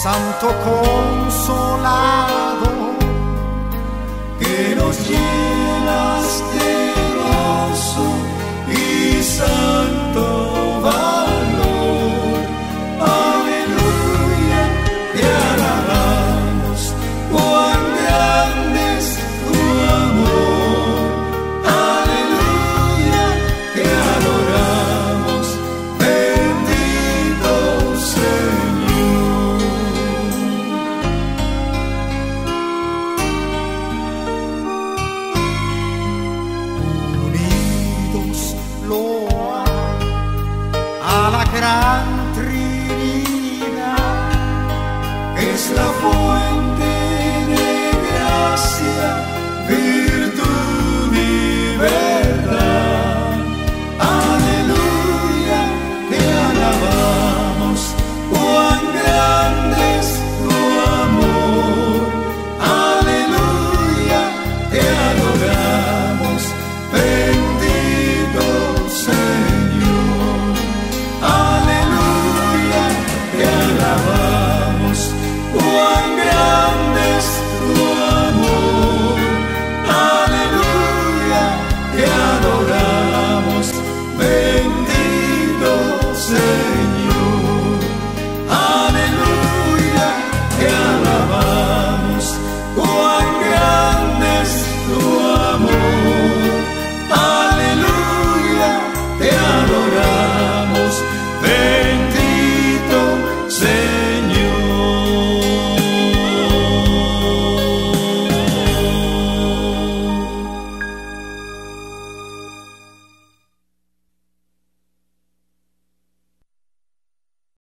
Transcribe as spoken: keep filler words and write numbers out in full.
Santo Consolador, que nos llenas de gozo y santo valor. Aleluya, te alabamos, cuán grande es tu amor. Aleluya, te adoramos, bendito Señor. Unidos loa a la gran Trinidad, es la fuente de gracia.